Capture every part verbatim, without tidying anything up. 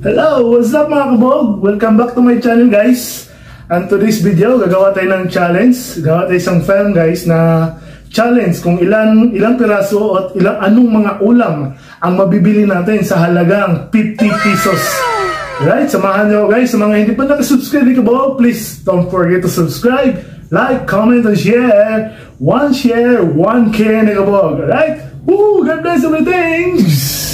Hello! What's up mga kabog? Welcome back to my channel guys. And today's video, gagawa tayo ng challenge. Gagawa tayo isang film guys na challenge kung ilan ilang piraso at ilang anong mga ulam ang mabibili natin sa halagang fifty pesos. Right? Samahan nyo guys. Sa mga hindi pa nakasubscribe ni kabog, please don't forget to subscribe, like, comment, and share. One share, one care ni kabog. Right? Woo! God bless everything!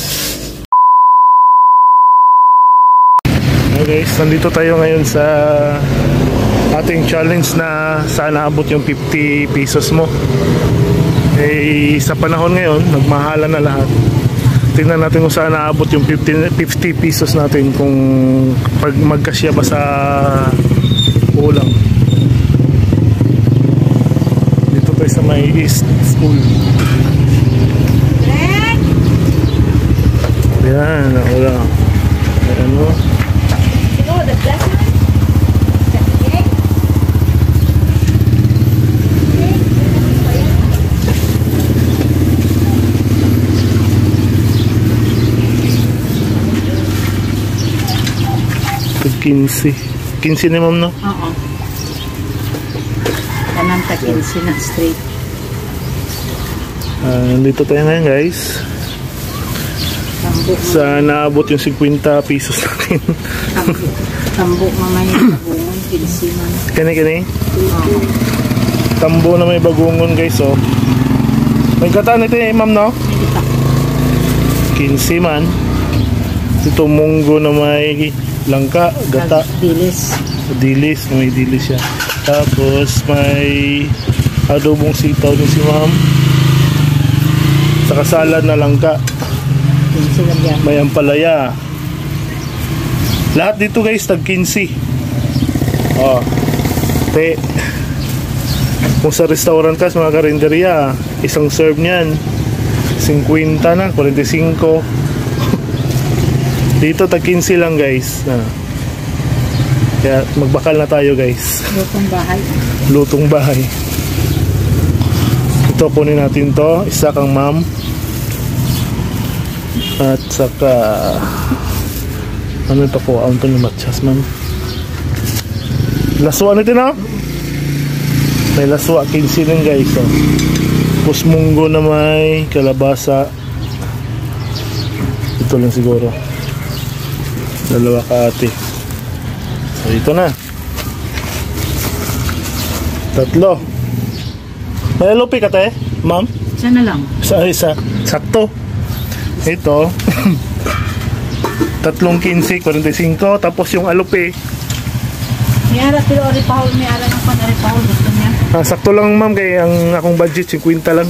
Okay guys, nandito tayo ngayon sa ating challenge na sana abot yung fifty pesos mo. Eh, sa panahon ngayon, nagmahala na lahat. Tingnan natin kung saan naabot yung fifty pesos natin, kung pag magkasya ba sa ulam. Dito tayo sa may East School. Yan, ulam. Ayan mo. The black one? That's okay? quince. quince ni ma'am, no? Oo. Kanan ta quince na straight. Uh, nandito tayo ngayon guys. Sa naabot yung fifty pesos natin. Tambo mamay bagungon, quince man. Kani kani? Oo. Tambo na may bagungon guys, oh. May gata nito eh, ma'am, no? quince man. Ito munggo na may langka, gata. Dilis. Dilis, may dilis siya. Tapos may adobong sitaw din si ma'am. Saka salad na langka. May ampalaya. Lahat dito guys tag quince. Oh. Te. Kung sa restaurant ka, sa mga karinderya, isang serve niyan fifty na, forty-five. Dito tag quince lang guys. Ah. Kaya magbakal na tayo guys. Lutong bahay. Lutong bahay. Ito kunin natin to, isa kang ma'am. At saka ano ito po, ang ito ni matchas man. Laswa nito na. May laswa quince din guys, oh. Pusmunggo na may kalabasa. Ito lang siguro. Dalawa ka ate. So ito na. Tatlo. May lupi ka te, ma'am? Isa na lang. Sa isa. Sakto. Ito tatlong quince, forty-five. Tapos yung alupi May ara pero ori paul, may ara ng pan ori paul gusto niya. Ah, sakto lang ma'am, kay ang akong budget fifty lang.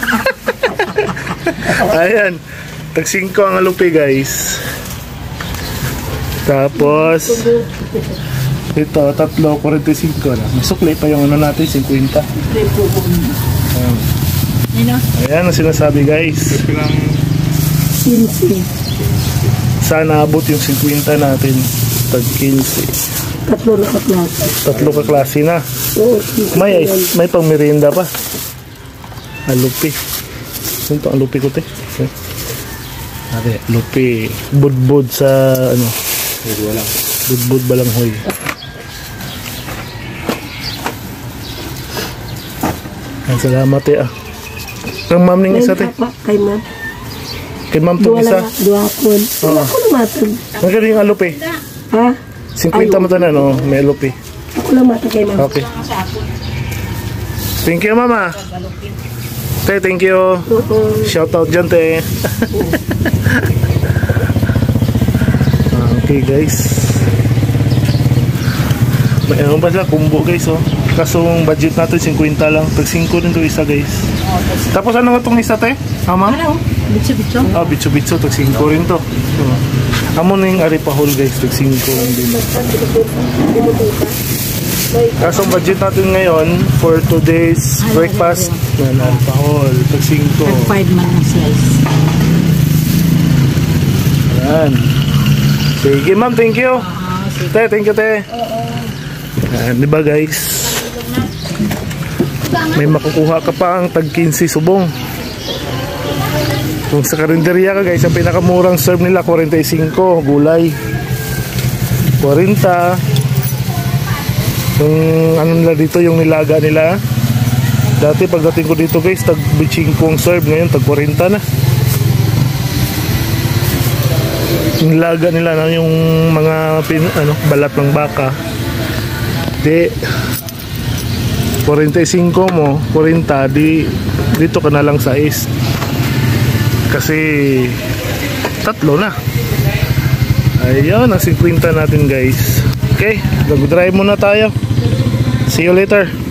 Ayan, tag five ang alupi guys. Tapos ito tatlo, forty-five na. Masukli pa yung ano natin, fifty. Ayan, ayan ang sinasabi guys. quince. Sana abot yung fifty natin. Tag quince. Tatlo na kaklase. Tatlo ka klase na. May may pang merienda pa. Alupi. Ito ang alupi ko te. Ate, alupi. Budbud sa ano? Budbud Budbud balanghoy. Ang salamat eh ah. Ang ma'am ning isa te. Kay ma'am. Kay ma'am tong isa. Dua kon. Wala ko lang matag. Magaling ang alupi. Ha? fifty mo tanan, no? May alupi. Ako lang matag kay ma'am. Okay. Thank you, mama. Te, thank you. Shout out dyan, te. Okay, guys. May ano ba sila? Kumbo, guys, oh. Kaso ang budget natin, fifty lang. Tag five din to isa, guys. Tapos ano nga itong isa, te? Ha, ma'am? Ano? Bitso-bitso? Ah, bitso-bitso. Tag five rin to. So, amo na yung aripahol, guys. Tag five din. Kaso ang budget natin ngayon for today's breakfast, yan, aripahol. Tag five. Tag five man ang slice. Yan. Sige, ma'am. Thank you. Te, thank you, te. Yan, diba, guys? May makukuha ka pa ang tag quince subong. Kung sa karinderya ka guys, ang pinakamurang serve nila forty-five gulay. forty. Yung ano nila dito, yung nilaga nila. Dati pagdating ko dito guys, tag fifty ang serve, ngayon tag forty na. Nilaga nila na yung mga pin, ano, balat ng baka. Di forty-five mo, forty di dito ka na lang sa is. Kasi tatlo na. Ayun, ang fifty natin guys. Okay, mag-drive muna tayo. See you later.